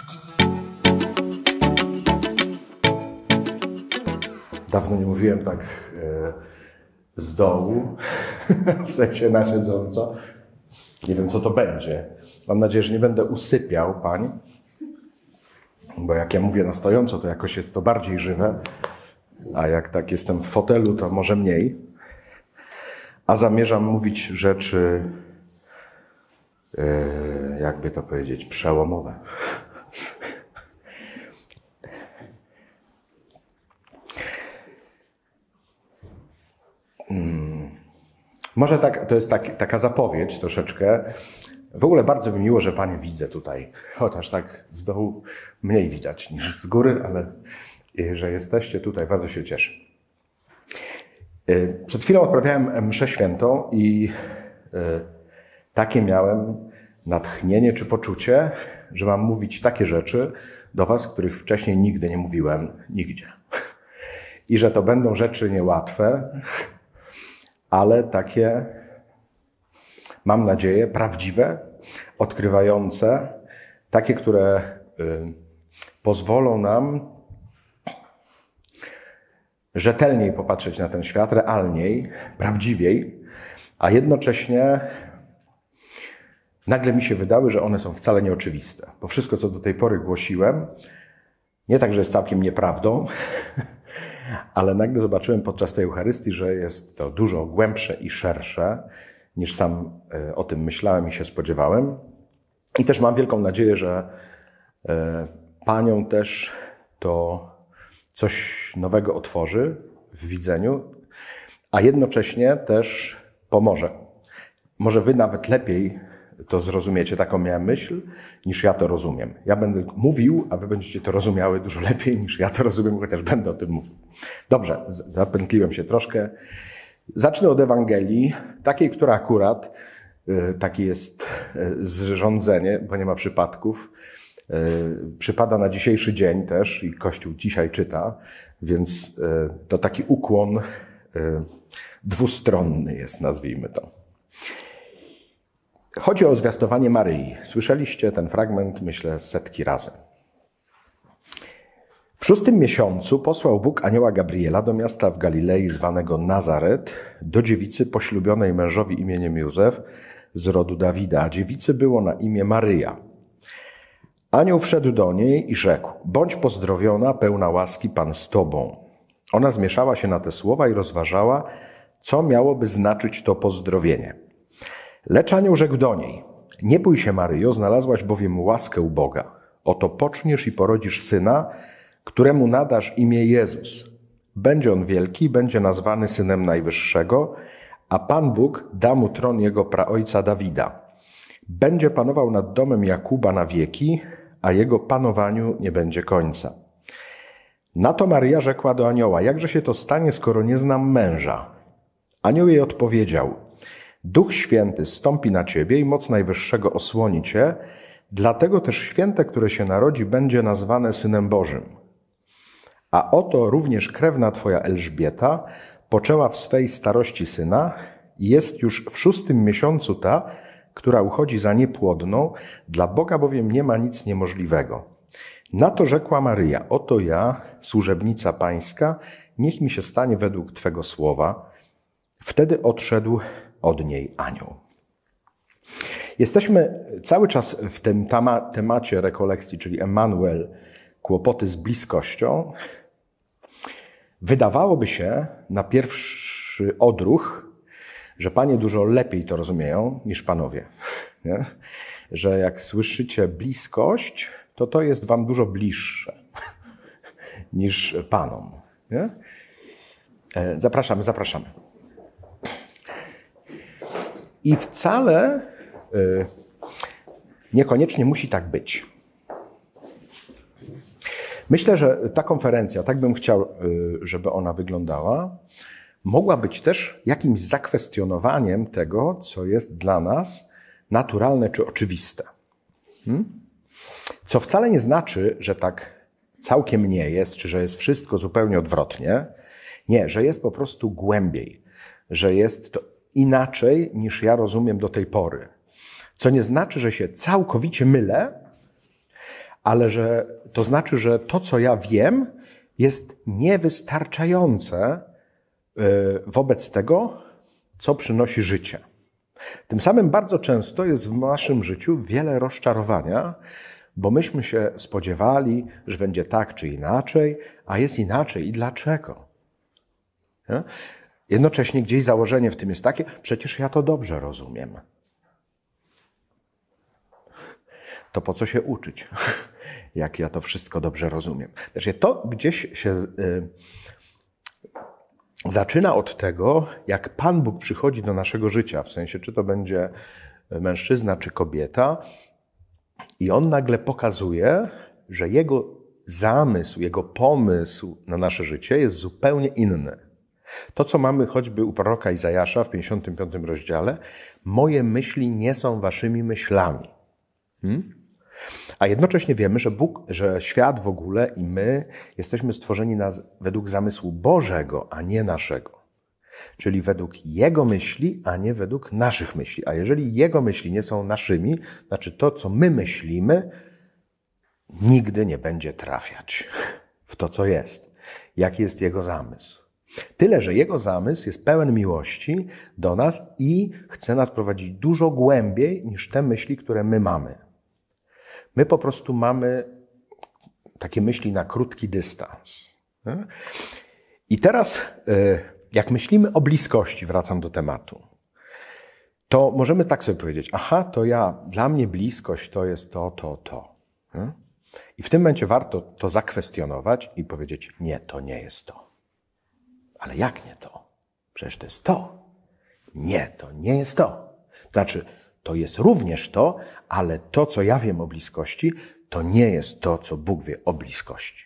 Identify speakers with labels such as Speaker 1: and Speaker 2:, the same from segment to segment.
Speaker 1: Dawno nie mówiłem tak z dołu, w sensie na siedząco. Nie wiem, co to będzie. Mam nadzieję, że nie będę usypiał pań, bo jak ja mówię na stojąco, to jakoś jest to bardziej żywe, a jak tak jestem w fotelu, to może mniej. A zamierzam mówić rzeczy, jakby to powiedzieć, przełomowe. Może tak, to jest taka zapowiedź troszeczkę. W ogóle bardzo mi miło, że Panie widzę tutaj. Chociaż tak z dołu mniej widać niż z góry, ale że jesteście tutaj, bardzo się cieszę. Przed chwilą odprawiałem mszę świętą i takie miałem natchnienie czy poczucie, że mam mówić takie rzeczy do Was, których wcześniej nigdy nie mówiłem, nigdzie. I że to będą rzeczy niełatwe, ale takie, mam nadzieję, prawdziwe, odkrywające, takie, które pozwolą nam rzetelniej popatrzeć na ten świat, realniej, prawdziwiej, a jednocześnie nagle mi się wydały, że one są wcale nieoczywiste. Bo wszystko, co do tej pory głosiłem, nie tak, że jest całkiem nieprawdą, ale nagle zobaczyłem podczas tej Eucharystii, że jest to dużo głębsze i szersze, niż sam o tym myślałem i się spodziewałem. I też mam wielką nadzieję, że Panią też to coś nowego otworzy w widzeniu, a jednocześnie też pomoże. Może Wy nawet lepiej to zrozumiecie, taką miałem myśl, niż ja to rozumiem. Ja będę mówił, a Wy będziecie to rozumiały dużo lepiej, niż ja to rozumiem, chociaż będę o tym mówił. Dobrze, zapętliłem się troszkę. Zacznę od Ewangelii, takiej, która akurat, takie jest zrządzenie, bo nie ma przypadków, przypada na dzisiejszy dzień też i Kościół dzisiaj czyta, więc to taki ukłon dwustronny jest, nazwijmy to. Chodzi o zwiastowanie Maryi. Słyszeliście ten fragment, myślę, setki razy. W 6. miesiącu posłał Bóg anioła Gabriela do miasta w Galilei zwanego Nazaret, do dziewicy poślubionej mężowi imieniem Józef z rodu Dawida, a dziewicy było na imię Maryja. Anioł wszedł do niej i rzekł: bądź pozdrowiona, pełna łaski, Pan z tobą. Ona zmieszała się na te słowa i rozważała, co miałoby znaczyć to pozdrowienie. Lecz anioł rzekł do niej: nie bój się, Maryjo, znalazłaś bowiem łaskę u Boga. Oto poczniesz i porodzisz syna, któremu nadasz imię Jezus. Będzie on wielki, będzie nazwany Synem Najwyższego, a Pan Bóg da mu tron jego praojca Dawida. Będzie panował nad domem Jakuba na wieki, a jego panowaniu nie będzie końca. Na to Maryja rzekła do anioła: jakże się to stanie, skoro nie znam męża? Anioł jej odpowiedział: Duch Święty zstąpi na ciebie i moc Najwyższego osłoni cię, dlatego też święte, które się narodzi, będzie nazwane Synem Bożym. A oto również krewna twoja Elżbieta poczęła w swej starości syna i jest już w 6. miesiącu ta, która uchodzi za niepłodną, dla Boga bowiem nie ma nic niemożliwego. Na to rzekła Maryja: oto ja, służebnica pańska, niech mi się stanie według twego słowa. Wtedy odszedł od niej anioł. Jesteśmy cały czas w tym temacie rekolekcji, czyli Emmanuel, kłopoty z bliskością. Wydawałoby się na pierwszy odruch, że panie dużo lepiej to rozumieją niż panowie. Nie? Że jak słyszycie bliskość, to jest wam dużo bliższe niż panom. Nie? Zapraszamy. I wcale niekoniecznie musi tak być. Myślę, że ta konferencja, tak bym chciał, żeby ona wyglądała, mogła być też jakimś zakwestionowaniem tego, co jest dla nas naturalne czy oczywiste. Co wcale nie znaczy, że tak całkiem nie jest, czy że jest wszystko zupełnie odwrotnie. Nie, że jest po prostu głębiej, że jest to inaczej niż ja rozumiem do tej pory. Co nie znaczy, że się całkowicie mylę, ale że to znaczy, że to, co ja wiem, jest niewystarczające wobec tego, co przynosi życie. Tym samym bardzo często jest w naszym życiu wiele rozczarowania, bo myśmy się spodziewali, że będzie tak czy inaczej, a jest inaczej. I dlaczego? Nie? Jednocześnie gdzieś założenie w tym jest takie, przecież ja to dobrze rozumiem. To po co się uczyć, jak ja to wszystko dobrze rozumiem? Znaczy, to gdzieś się zaczyna od tego, jak Pan Bóg przychodzi do naszego życia, w sensie, czy to będzie mężczyzna, czy kobieta, i On nagle pokazuje, że Jego zamysł, Jego pomysł na nasze życie jest zupełnie inny. To, co mamy choćby u proroka Izajasza w 55 rozdziale, moje myśli nie są waszymi myślami. A jednocześnie wiemy, że świat w ogóle i my jesteśmy stworzeni według zamysłu Bożego, a nie naszego. Czyli według Jego myśli, a nie według naszych myśli. A jeżeli Jego myśli nie są naszymi, znaczy to, co my myślimy, nigdy nie będzie trafiać w to, co jest. Jaki jest Jego zamysł. Tyle, że Jego zamysł jest pełen miłości do nas i chce nas prowadzić dużo głębiej niż te myśli, które my mamy. My po prostu mamy takie myśli na krótki dystans. I teraz, jak myślimy o bliskości, wracam do tematu, to możemy tak sobie powiedzieć, aha, to dla mnie bliskość to jest to. I w tym momencie warto to zakwestionować i powiedzieć, nie, to nie jest to. Ale jak nie to? Przecież to jest to. Nie, to nie jest to. Znaczy, to jest również to, ale to, co ja wiem o bliskości, to nie jest to, co Bóg wie o bliskości.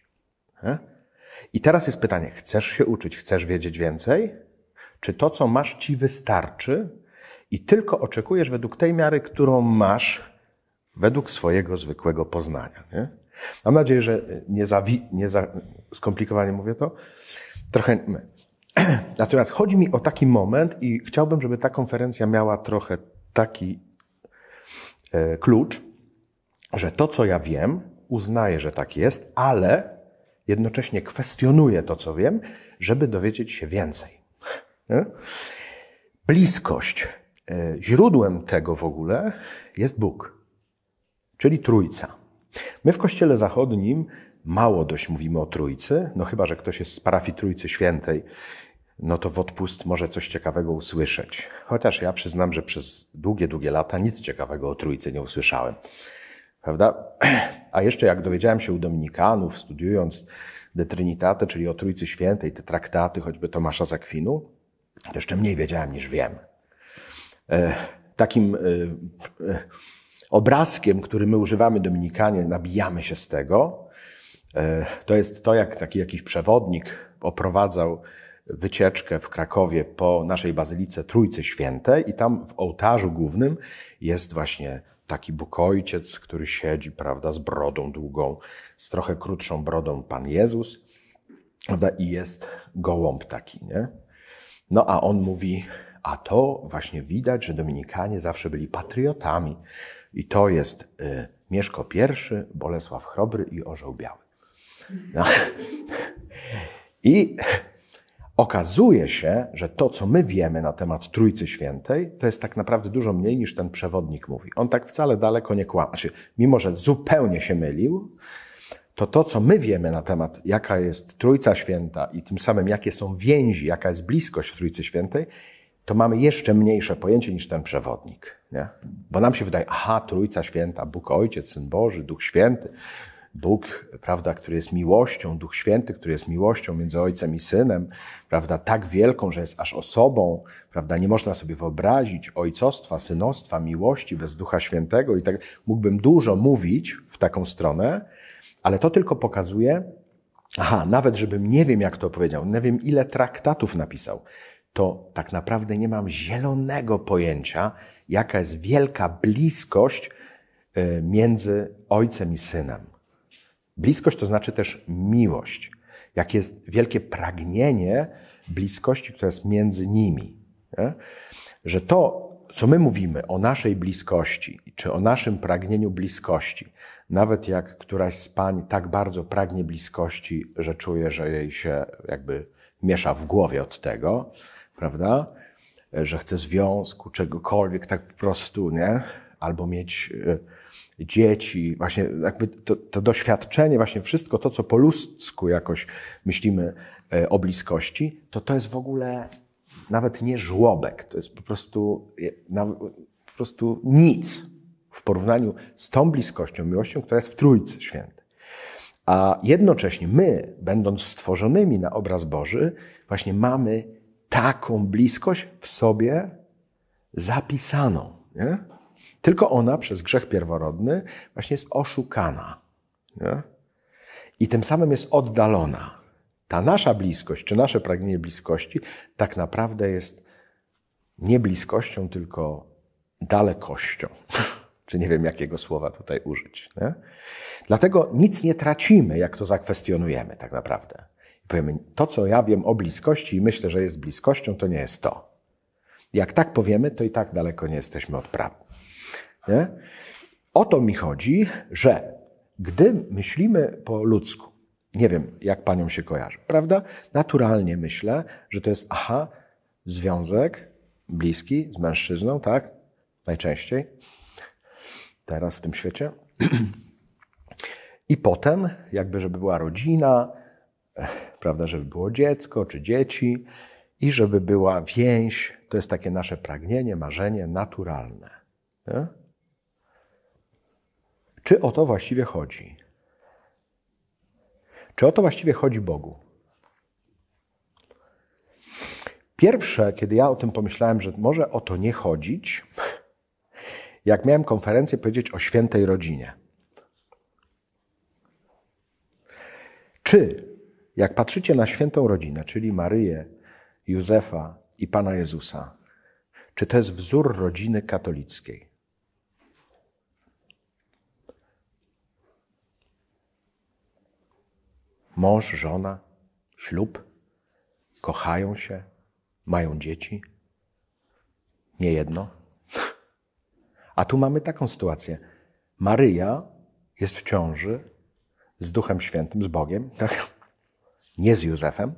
Speaker 1: I teraz jest pytanie, chcesz się uczyć, chcesz wiedzieć więcej? Czy to, co masz, ci wystarczy i tylko oczekujesz według tej miary, którą masz, według swojego zwykłego poznania? Nie? Mam nadzieję, że nie za skomplikowanie mówię to. Trochę. Natomiast chodzi mi o taki moment i chciałbym, żeby ta konferencja miała trochę taki klucz, że to, co ja wiem, uznaję, że tak jest, ale jednocześnie kwestionuję to, co wiem, żeby dowiedzieć się więcej. Nie? Bliskość. Źródłem tego w ogóle jest Bóg, czyli Trójca. My w Kościele Zachodnim mało dość mówimy o Trójcy, no chyba, że ktoś jest z parafii Trójcy Świętej, no to w odpust może coś ciekawego usłyszeć. Chociaż ja przyznam, że przez długie lata nic ciekawego o Trójcy nie usłyszałem. Prawda? A jeszcze jak dowiedziałem się u Dominikanów, studiując De Trinitate, czyli o Trójcy Świętej, te traktaty, choćby Tomasza z Akwinu, to jeszcze mniej wiedziałem niż wiem. Takim obrazkiem, który my używamy Dominikanie, nabijamy się z tego, to jest to, jak taki jakiś przewodnik oprowadzał wycieczkę w Krakowie po naszej bazylice Trójcy Świętej i tam w ołtarzu głównym jest właśnie taki Bóg Ojciec, który siedzi, prawda, z brodą długą, z trochę krótszą brodą Pan Jezus, prawda, i jest gołąb taki, nie? No a on mówi, a to właśnie widać, że Dominikanie zawsze byli patriotami i to jest Mieszko I, Bolesław Chrobry i Orzeł Biały. No. I okazuje się, że to, co my wiemy na temat Trójcy Świętej, to jest tak naprawdę dużo mniej niż ten przewodnik mówi. On tak wcale daleko nie kłamie. Znaczy, mimo że zupełnie się mylił, to, co my wiemy na temat, jaka jest Trójca Święta i tym samym jakie są więzi, jaka jest bliskość w Trójcy Świętej, to mamy jeszcze mniejsze pojęcie niż ten przewodnik. Nie? Bo nam się wydaje, aha, Trójca Święta, Bóg Ojciec, Syn Boży, Duch Święty, Bóg, prawda, który jest miłością, Duch Święty, który jest miłością między Ojcem i Synem, prawda, tak wielką, że jest aż osobą, prawda, nie można sobie wyobrazić ojcostwa, synostwa, miłości bez Ducha Świętego i tak. Mógłbym dużo mówić w taką stronę, ale to tylko pokazuje, nawet żebym nie wiem, jak to powiedział, nie wiem, ile traktatów napisał, to tak naprawdę nie mam zielonego pojęcia, jaka jest wielka bliskość między Ojcem i Synem. Bliskość to znaczy też miłość. Jakie jest wielkie pragnienie bliskości, która jest między nimi. Nie? Że to, co my mówimy o naszej bliskości, czy o naszym pragnieniu bliskości, nawet jak któraś z pań tak bardzo pragnie bliskości, że czuje, że jej się jakby miesza w głowie od tego, prawda? Że chce związku, czegokolwiek, tak po prostu, nie? Albo mieć dzieci, właśnie jakby to doświadczenie, właśnie wszystko to, co po ludzku jakoś myślimy o bliskości, to jest w ogóle nawet nie żłobek, to jest po prostu nic w porównaniu z tą bliskością, miłością, która jest w Trójcy Świętej. A jednocześnie my, będąc stworzonymi na obraz Boży, właśnie mamy taką bliskość w sobie zapisaną, nie? Tylko ona przez grzech pierworodny właśnie jest oszukana, nie? I tym samym jest oddalona. Ta nasza bliskość, czy nasze pragnienie bliskości tak naprawdę jest nie bliskością, tylko dalekością. Czy nie wiem, jakiego słowa tutaj użyć. Nie? Dlatego nic nie tracimy, jak to zakwestionujemy tak naprawdę. I powiemy, to co ja wiem o bliskości i myślę, że jest bliskością, to nie jest to. Jak tak powiemy, to i tak daleko nie jesteśmy od prawdy. Nie? O to mi chodzi, że gdy myślimy po ludzku, nie wiem, jak paniom się kojarzy, prawda? Naturalnie myślę, że to jest, związek bliski z mężczyzną, tak? Najczęściej. Teraz w tym świecie. I potem, jakby, żeby była rodzina, prawda, żeby było dziecko czy dzieci i żeby była więź. To jest takie nasze pragnienie, marzenie naturalne. Nie? Czy o to właściwie chodzi? Czy o to właściwie chodzi Bogu? Pierwsze, kiedy ja o tym pomyślałem, że może o to nie chodzić, jak miałem konferencję powiedzieć o świętej rodzinie. Czy, jak patrzycie na świętą rodzinę, czyli Maryję, Józefa i Pana Jezusa, czy to jest wzór rodziny katolickiej? Mąż, żona, ślub, kochają się, mają dzieci. Nie jedno. A tu mamy taką sytuację. Maryja jest w ciąży z Duchem Świętym, z Bogiem, tak? Nie z Józefem.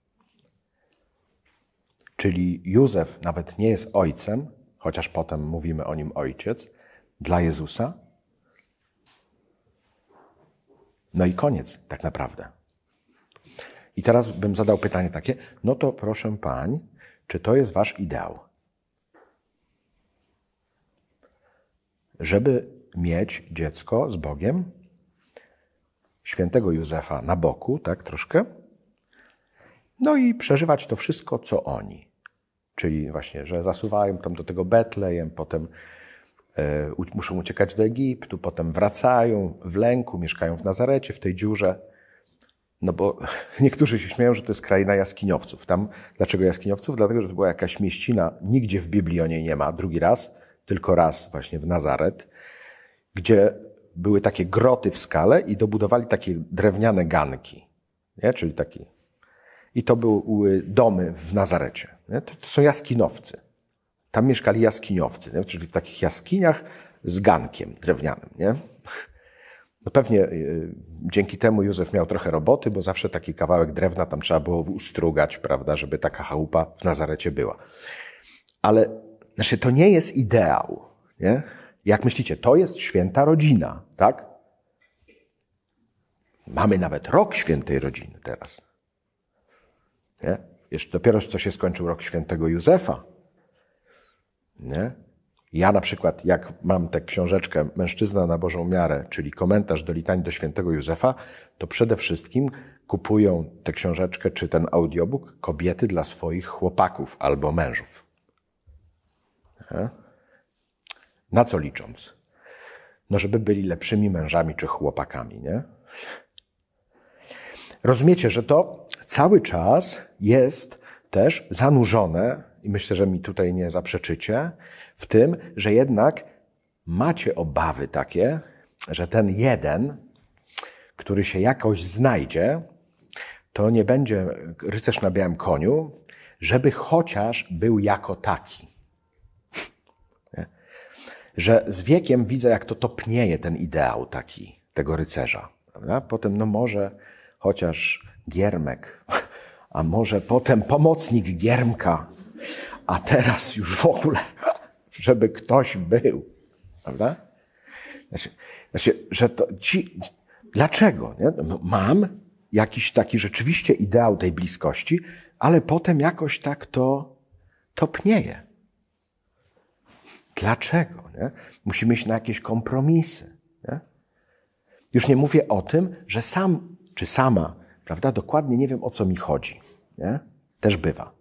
Speaker 1: Czyli Józef nawet nie jest ojcem, chociaż potem mówimy o nim ojciec, dla Jezusa. No i koniec tak naprawdę. I teraz bym zadał pytanie takie, no to proszę pań, czy to jest wasz ideał? Żeby mieć dziecko z Bogiem, świętego Józefa na boku, tak troszkę, no i przeżywać to wszystko, co oni. Czyli właśnie, że zasuwają tam do tego Betlejem, potem muszą uciekać do Egiptu, potem wracają w lęku, mieszkają w Nazarecie, w tej dziurze. No bo niektórzy się śmieją, że to jest kraina jaskiniowców. Tam, dlaczego jaskiniowców? Dlatego, że to była jakaś mieścina, nigdzie w Biblii o niej nie ma, drugi raz, tylko raz właśnie w Nazaret, gdzie były takie groty w skale i dobudowali takie drewniane ganki, nie? Czyli taki. I to były domy w Nazarecie. Nie? To są jaskinowcy. Tam mieszkali jaskiniowcy, nie? Czyli w takich jaskiniach z gankiem drewnianym, nie? No pewnie dzięki temu Józef miał trochę roboty, bo zawsze taki kawałek drewna tam trzeba było ustrugać, prawda, żeby taka chałupa w Nazarecie była. Ale to nie jest ideał, nie? Jak myślicie, to jest święta rodzina, tak? Mamy nawet rok świętej rodziny teraz. Nie? Jeszcze dopiero co się skończył rok świętego Józefa. Nie? Ja na przykład, jak mam tę książeczkę Mężczyzna na Bożą miarę, czyli komentarz do litanii do świętego Józefa, to przede wszystkim kupują tę książeczkę czy ten audiobook kobiety dla swoich chłopaków albo mężów. Nie? Na co licząc? No, żeby byli lepszymi mężami czy chłopakami, nie? Rozumiecie, że to cały czas jest też zanurzone, i myślę, że mi tutaj nie zaprzeczycie, w tym, że jednak macie obawy takie, że ten jeden, który się jakoś znajdzie, to nie będzie rycerz na białym koniu, żeby chociaż był jako taki. że z wiekiem widzę, jak to topnieje ten ideał taki, tego rycerza. Prawda? Potem, no może chociaż Giermek, a może potem pomocnik Giermka, a teraz już w ogóle, żeby ktoś był. Prawda? Znaczy, że to dlaczego? Nie? No, mam jakiś taki rzeczywiście ideał tej bliskości, ale potem jakoś tak to topnieje. Dlaczego? Nie? Musimy iść na jakieś kompromisy. Nie? Już nie mówię o tym, że sam czy sama, prawda, dokładnie nie wiem, o co mi chodzi. Nie? Też bywa.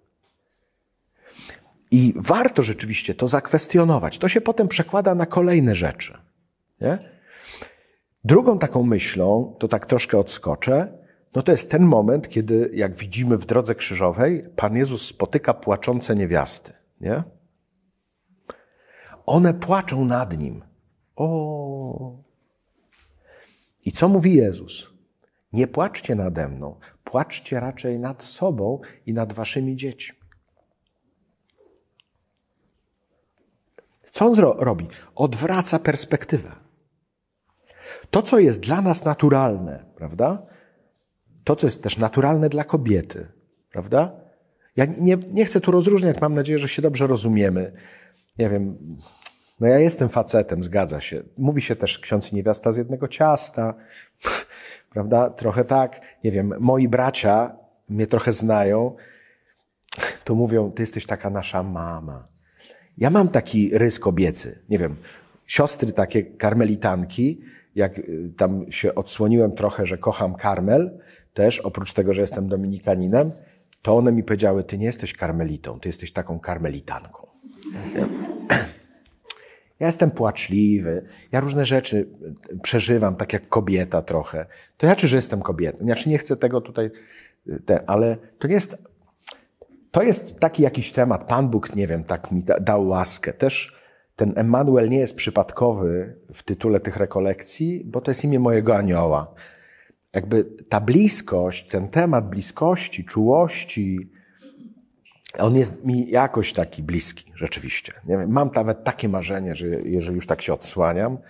Speaker 1: I warto rzeczywiście to zakwestionować. To się potem przekłada na kolejne rzeczy. Nie? Drugą taką myślą, to tak troszkę odskoczę, no to jest ten moment, kiedy, jak widzimy w drodze krzyżowej, Pan Jezus spotyka płaczące niewiasty. Nie? One płaczą nad Nim. O! I co mówi Jezus? Nie płaczcie nade mną, płaczcie raczej nad sobą i nad waszymi dziećmi. Co on robi? Odwraca perspektywę. To, co jest dla nas naturalne, prawda? To, co jest też naturalne dla kobiety, prawda? Ja nie chcę tu rozróżniać, mam nadzieję, że się dobrze rozumiemy. Nie wiem, no ja jestem facetem, zgadza się. Mówi się też ksiądz i niewiasta z jednego ciasta, prawda? Trochę tak, nie wiem, moi bracia mnie trochę znają, to mówią, ty jesteś taka nasza mama. Ja mam taki rys kobiecy, nie wiem, siostry takie karmelitanki, jak tam się odsłoniłem trochę, że kocham Karmel, też oprócz tego, że jestem dominikaninem, to one mi powiedziały, ty nie jesteś karmelitą, ty jesteś taką karmelitanką. Ja jestem płaczliwy, ja różne rzeczy przeżywam, tak jak kobieta trochę. To ja czy, że jestem kobietą? Znaczy nie chcę tego tutaj, ale to nie jest, to jest taki jakiś temat. Pan Bóg, nie wiem, tak mi dał łaskę. Też ten Emmanuel nie jest przypadkowy w tytule tych rekolekcji, bo to jest imię mojego anioła. Jakby ta bliskość, ten temat bliskości, czułości, on jest mi jakoś taki bliski, rzeczywiście. Nie wiem, mam nawet takie marzenie, że jeżeli już tak się odsłaniam,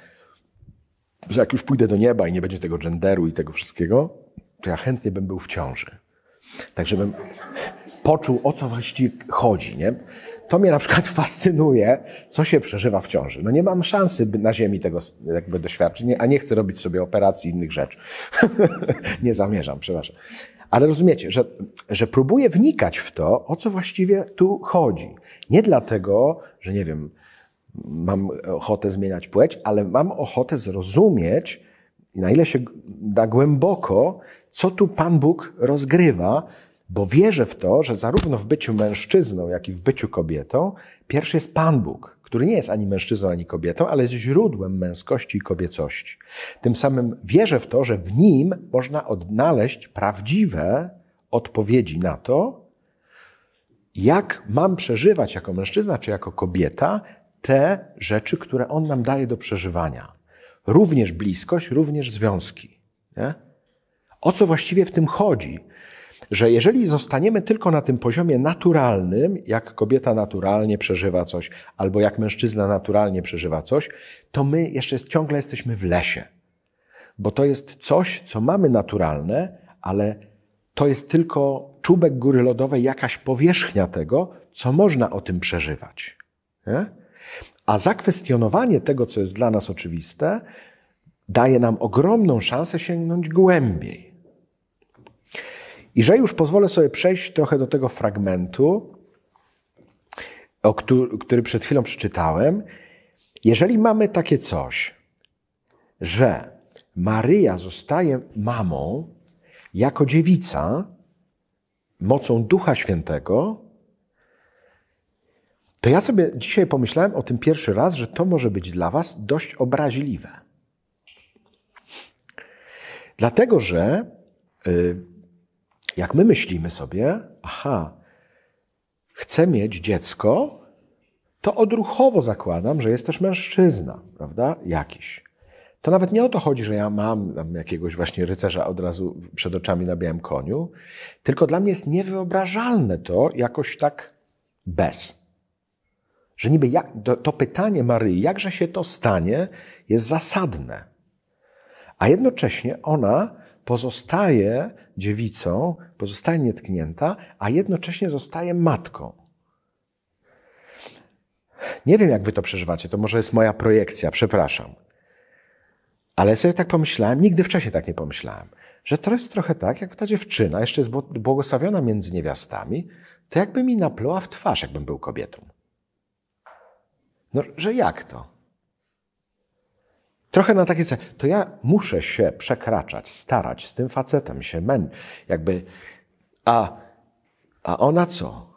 Speaker 1: że jak już pójdę do nieba i nie będzie tego genderu i tego wszystkiego, to ja chętnie bym był w ciąży. Tak, żebym poczuł, o co właściwie chodzi. Nie? To mnie na przykład fascynuje, co się przeżywa w ciąży. No nie mam szansy by na ziemi tego jakby doświadczyć, a nie chcę robić sobie operacji i innych rzeczy. Nie zamierzam, przepraszam. Ale rozumiecie, że próbuję wnikać w to, o co właściwie tu chodzi. Nie dlatego, że nie wiem, mam ochotę zmieniać płeć, ale mam ochotę zrozumieć, na ile się da głęboko, co tu Pan Bóg rozgrywa, bo wierzę w to, że zarówno w byciu mężczyzną, jak i w byciu kobietą, pierwszy jest Pan Bóg, który nie jest ani mężczyzną, ani kobietą, ale jest źródłem męskości i kobiecości. Tym samym wierzę w to, że w nim można odnaleźć prawdziwe odpowiedzi na to, jak mam przeżywać jako mężczyzna czy jako kobieta te rzeczy, które on nam daje do przeżywania. Również bliskość, również związki. Nie? O co właściwie w tym chodzi? Że jeżeli zostaniemy tylko na tym poziomie naturalnym, jak kobieta naturalnie przeżywa coś, albo jak mężczyzna naturalnie przeżywa coś, to my jeszcze ciągle jesteśmy w lesie. Bo to jest coś, co mamy naturalne, ale to jest tylko czubek góry lodowej, jakaś powierzchnia tego, co można o tym przeżywać. Nie? A zakwestionowanie tego, co jest dla nas oczywiste, daje nam ogromną szansę sięgnąć głębiej. I że już pozwolę sobie przejść trochę do tego fragmentu, który przed chwilą przeczytałem. Jeżeli mamy takie coś, że Maryja zostaje mamą jako dziewica mocą Ducha Świętego, to ja sobie dzisiaj pomyślałem o tym pierwszy raz, że to może być dla was dość obraźliwe. Dlatego, że jak my myślimy sobie, chcę mieć dziecko, to odruchowo zakładam, że jest też mężczyzna, prawda? Jakiś. To nawet nie o to chodzi, że ja mam tam jakiegoś właśnie rycerza od razu przed oczami na białym koniu, tylko dla mnie jest niewyobrażalne to jakoś tak bez. Że niby to pytanie Maryi, jakże się to stanie, jest zasadne. A jednocześnie ona pozostaje dziewicą, pozostaje nietknięta, a jednocześnie zostaje matką. Nie wiem, jak wy to przeżywacie, to może jest moja projekcja, przepraszam. Ale sobie tak pomyślałem, nigdy wcześniej tak nie pomyślałem, że to jest trochę tak, jak ta dziewczyna jeszcze jest błogosławiona między niewiastami, to jakby mi napluła w twarz, jakbym był kobietą. No, że jak to? Trochę na takie zasadzie, to ja muszę się przekraczać, starać z tym facetem, się jakby, a ona co?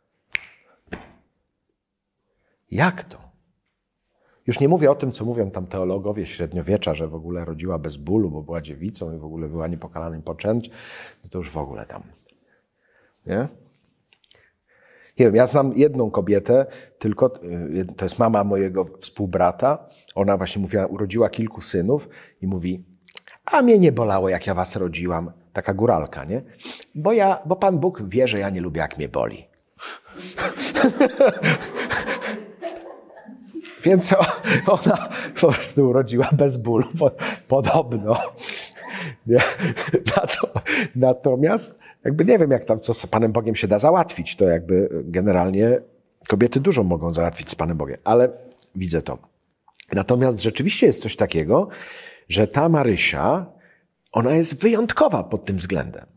Speaker 1: Jak to? Już nie mówię o tym, co mówią tam teologowie średniowiecza, że w ogóle rodziła bez bólu, bo była dziewicą i w ogóle była niepokalanym poczęć. No to już w ogóle tam. Nie? Nie wiem, ja znam jedną kobietę, tylko to jest mama mojego współbrata. Ona właśnie mówiła, urodziła kilku synów i mówi, a mnie nie bolało, jak ja was rodziłam. Taka góralka, nie? Bo Pan Bóg wie, że ja nie lubię, jak mnie boli. Więc ona po prostu urodziła bez bólu, podobno. Natomiast jakby nie wiem, jak tam co z Panem Bogiem się da załatwić. To jakby generalnie kobiety dużo mogą załatwić z Panem Bogiem, ale widzę to. Natomiast rzeczywiście jest coś takiego, że ta Marysia, ona jest wyjątkowa pod tym względem.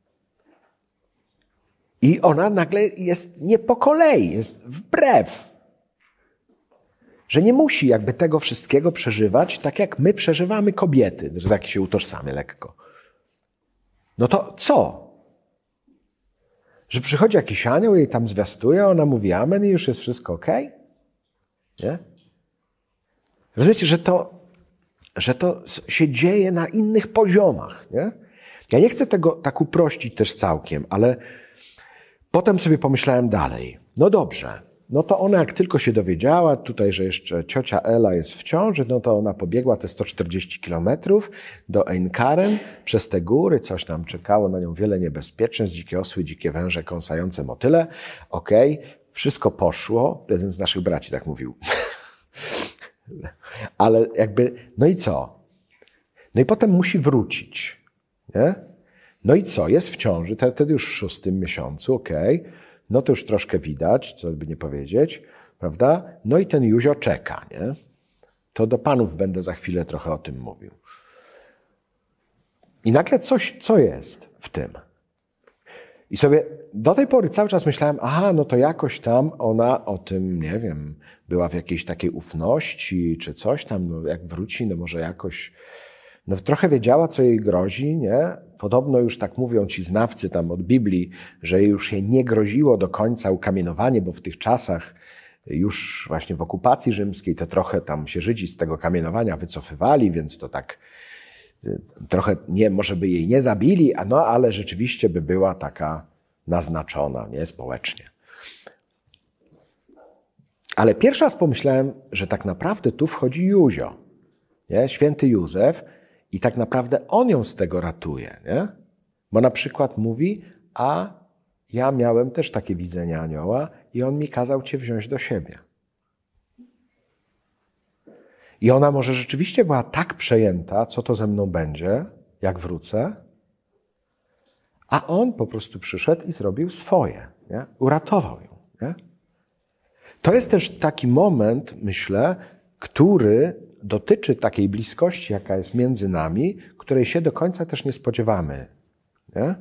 Speaker 1: I ona nagle jest nie po kolei, jest wbrew. Że nie musi jakby tego wszystkiego przeżywać, tak jak my przeżywamy kobiety, że tak się utożsamy lekko. No to co? Że przychodzi jakiś anioł, jej tam zwiastuje, ona mówi amen i już jest wszystko okej? Nie? Rozumiecie, że to się dzieje na innych poziomach, nie? Ja nie chcę tego tak uprościć też całkiem, ale potem sobie pomyślałem dalej. No dobrze. No to ona jak tylko się dowiedziała tutaj, że jeszcze ciocia Ela jest w ciąży, no to ona pobiegła te 140 kilometrów do Einkaren przez te góry, coś tam czekało na nią wiele niebezpieczeństw, dzikie osły, dzikie węże, kąsające motyle. Okej, wszystko poszło, jeden z naszych braci tak mówił. Ale jakby, no i co? No i potem musi wrócić, nie? No i co? Jest w ciąży, wtedy już w 6. miesiącu, okej. No to już troszkę widać, co by nie powiedzieć, prawda? No i ten Józio czeka, nie? To do panów będę za chwilę trochę o tym mówił. I nagle coś, co jest w tym? I sobie do tej pory cały czas myślałem, aha, no to jakoś tam ona o tym, nie wiem, była w jakiejś takiej ufności, czy coś tam, no jak wróci, no może jakoś, no trochę wiedziała, co jej grozi, nie? Podobno już tak mówią ci znawcy tam od Biblii, że już jej nie groziło do końca ukamienowanie, bo w tych czasach już właśnie w okupacji rzymskiej to trochę tam się Żydzi z tego kamienowania wycofywali, więc to tak trochę nie, może by jej nie zabili, no ale rzeczywiście by była taka naznaczona, nie, społecznie. Ale pierwszy raz pomyślałem, że tak naprawdę tu wchodzi Józio, nie? Święty Józef, i tak naprawdę on ją z tego ratuje, nie? Bo na przykład mówi, a ja miałem też takie widzenie anioła i on mi kazał cię wziąć do siebie. I ona może rzeczywiście była tak przejęta, co to ze mną będzie, jak wrócę, a on po prostu przyszedł i zrobił swoje, nie? Uratował ją, nie? To jest też taki moment, myślę, który dotyczy takiej bliskości, jaka jest między nami, której się do końca też nie spodziewamy. Nie?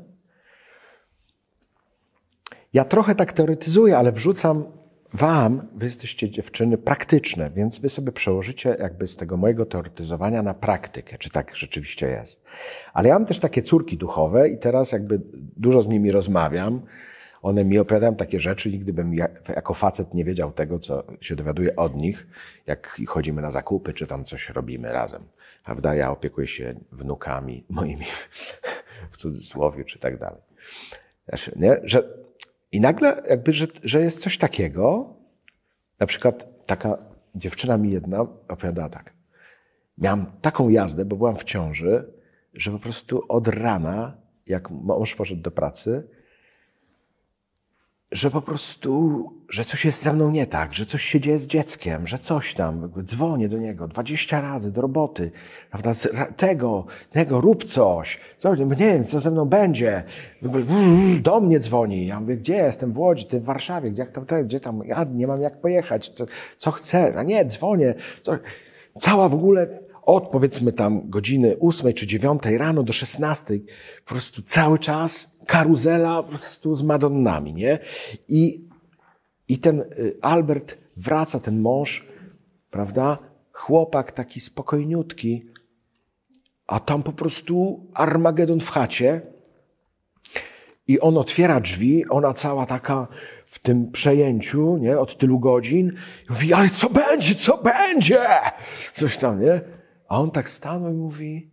Speaker 1: Ja trochę tak teoretyzuję, ale wrzucam wam, wy jesteście dziewczyny praktyczne, więc wy sobie przełożycie jakby z tego mojego teoretyzowania na praktykę, czy tak rzeczywiście jest. Ale ja mam też takie córki duchowe i teraz jakby dużo z nimi rozmawiam. One mi opowiadają takie rzeczy, nigdy bym jako facet nie wiedział tego, co się dowiaduję od nich, jak chodzimy na zakupy, czy tam coś robimy razem. Prawda? Ja opiekuję się wnukami moimi, w cudzysłowie, czy tak dalej. Znaczy, nie? I nagle jakby, że jest coś takiego, na przykład taka dziewczyna mi jedna opowiadała tak. Miałam taką jazdę, bo byłam w ciąży, że po prostu od rana, jak mąż poszedł do pracy, że po prostu, że coś jest ze mną nie tak, że coś się dzieje z dzieckiem, że coś tam, dzwonię do niego 20 razy do roboty, prawda, tego, rób coś, nie wiem, co ze mną będzie, do mnie dzwoni, ja mówię, gdzie jestem, w Łodzi, ty w Warszawie, gdzie tam, ja nie mam jak pojechać, co chcę, a nie, dzwonię, cała w ogóle, od powiedzmy tam godziny 8 czy 9 rano do 16, po prostu cały czas karuzela po prostu z Madonnami, nie? I ten Albert wraca, ten mąż, prawda? Chłopak taki spokojniutki, a tam po prostu Armagedon w chacie i on otwiera drzwi, ona cała taka w tym przejęciu, nie? Od tylu godzin i mówi, ale co będzie? Coś tam, nie? A on tak stanął i mówi,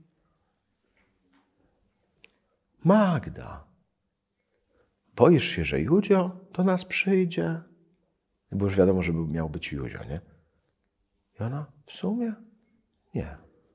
Speaker 1: Magda, boisz się, że Józio do nas przyjdzie? Bo już wiadomo, że miał być Józio, nie? I ona, w sumie? Nie.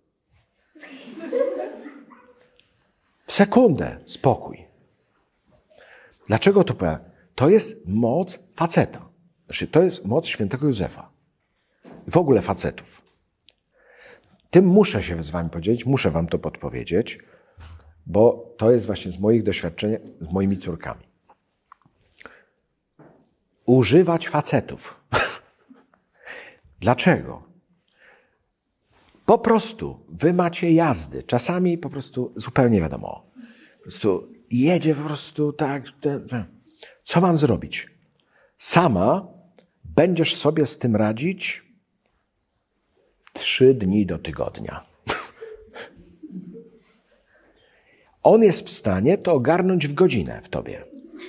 Speaker 1: W sekundę spokój. Dlaczego to powiem? To jest moc faceta. Znaczy, to jest moc świętego Józefa. W ogóle facetów. Tym muszę się z wami podzielić, muszę wam to podpowiedzieć, bo to jest właśnie z moich doświadczeń z moimi córkami. Używać facetów. Dlaczego? Po prostu wy macie jazdy. Czasami po prostu zupełnie wiadomo. Po prostu jedzie po prostu tak. Co mam zrobić? Sama będziesz sobie z tym radzić 3 dni do tygodnia. On jest w stanie to ogarnąć w godzinę w tobie.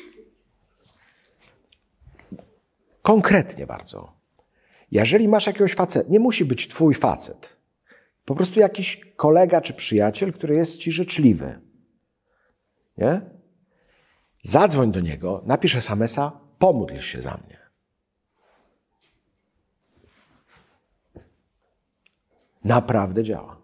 Speaker 1: Konkretnie bardzo. Jeżeli masz jakiegoś faceta, nie musi być twój facet. Po prostu jakiś kolega czy przyjaciel, który jest ci życzliwy. Nie? Zadzwoń do niego, napisz SMS-a, pomódl się za mnie. Naprawdę działa.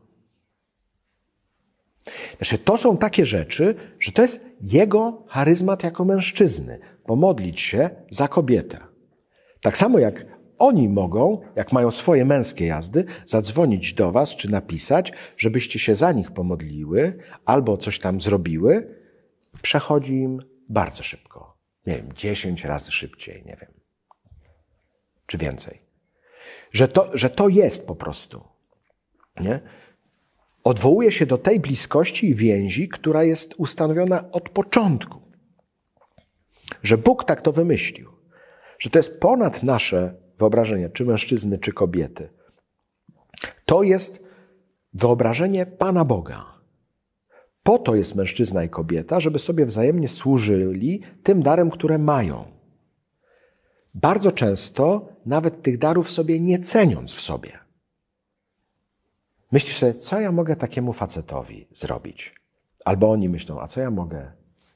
Speaker 1: Znaczy, to są takie rzeczy, że to jest jego charyzmat jako mężczyzny. Pomodlić się za kobietę. Tak samo jak oni mogą, jak mają swoje męskie jazdy, zadzwonić do was czy napisać, żebyście się za nich pomodliły albo coś tam zrobiły. Przechodzi im bardzo szybko. Nie wiem, 10 razy szybciej, nie wiem. Czy więcej. Że to jest po prostu. Nie? Odwołuje się do tej bliskości i więzi, która jest ustanowiona od początku. Że Bóg tak to wymyślił. Że to jest ponad nasze wyobrażenie, czy mężczyzny, czy kobiety. To jest wyobrażenie Pana Boga. Po to jest mężczyzna i kobieta, żeby sobie wzajemnie służyli tym darem, które mają. Bardzo często nawet tych darów sobie nie ceniąc w sobie. Myślisz sobie, co ja mogę takiemu facetowi zrobić? Albo oni myślą, a co ja mogę?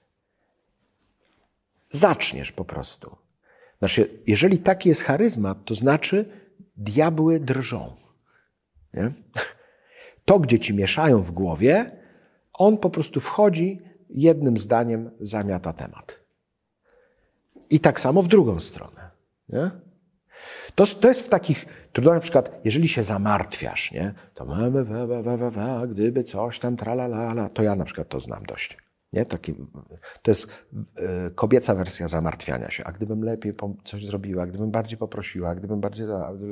Speaker 1: Zaczniesz po prostu. Znaczy, jeżeli taki jest charyzmat, to znaczy diabły drżą. Nie? To, gdzie ci mieszają w głowie, on po prostu wchodzi, jednym zdaniem zamiata temat. I tak samo w drugą stronę. Nie? To jest w takich, trudno na przykład, jeżeli się zamartwiasz, nie? To gdyby coś tam, tralalala, to ja na przykład to znam dość. Nie? To jest kobieca wersja zamartwiania się. A gdybym lepiej coś zrobiła, gdybym bardziej poprosiła, gdybym bardziej...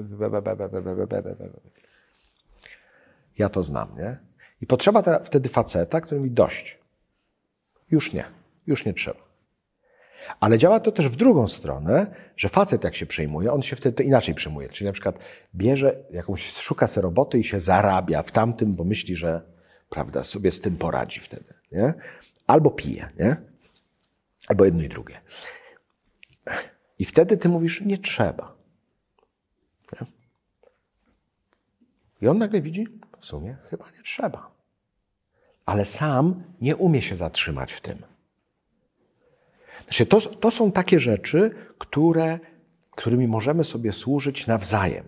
Speaker 1: Ja to znam, nie? I potrzeba wtedy faceta, który mówi dość. Już nie trzeba. Ale działa to też w drugą stronę, że facet jak się przejmuje, on się wtedy inaczej przejmuje. Czyli na przykład bierze szuka sobie roboty i się zarabia w tamtym, bo myśli, że prawda, sobie z tym poradzi wtedy. Nie? Albo pije, nie? Albo jedno i drugie. I wtedy ty mówisz, nie trzeba. Nie? I on nagle widzi, w sumie chyba nie trzeba. Ale sam nie umie się zatrzymać w tym. Znaczy, to są takie rzeczy, którymi możemy sobie służyć nawzajem.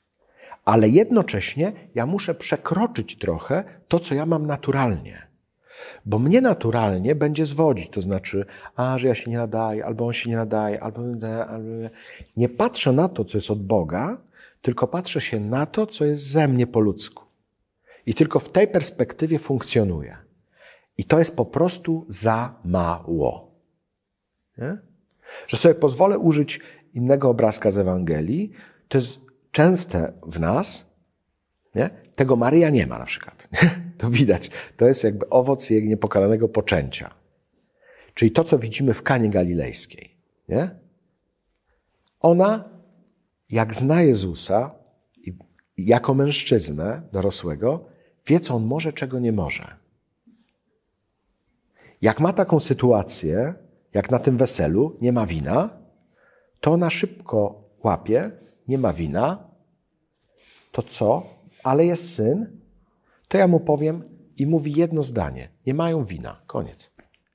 Speaker 1: Ale jednocześnie ja muszę przekroczyć trochę to, co ja mam naturalnie. Bo mnie naturalnie będzie zwodzić, to znaczy, że ja się nie nadaję, albo on się nie nadaje, albo... Nie patrzę na to, co jest od Boga, tylko patrzę się na to, co jest ze mnie po ludzku. I tylko w tej perspektywie funkcjonuję. I to jest po prostu za mało. Nie? Że sobie pozwolę użyć innego obrazka z Ewangelii, to jest częste w nas, nie? Tego Maryja nie ma na przykład. To widać. To jest jakby owoc jej niepokalanego poczęcia. Czyli to, co widzimy w Kanie Galilejskiej. Nie? Ona, jak zna Jezusa i jako mężczyznę dorosłego, wie, co on może, czego nie może. Jak ma taką sytuację, jak na tym weselu, nie ma wina, to ona szybko łapie, nie ma wina, to co? Ale jest syn, to ja mu powiem i mówi jedno zdanie. Nie mają wina. Koniec.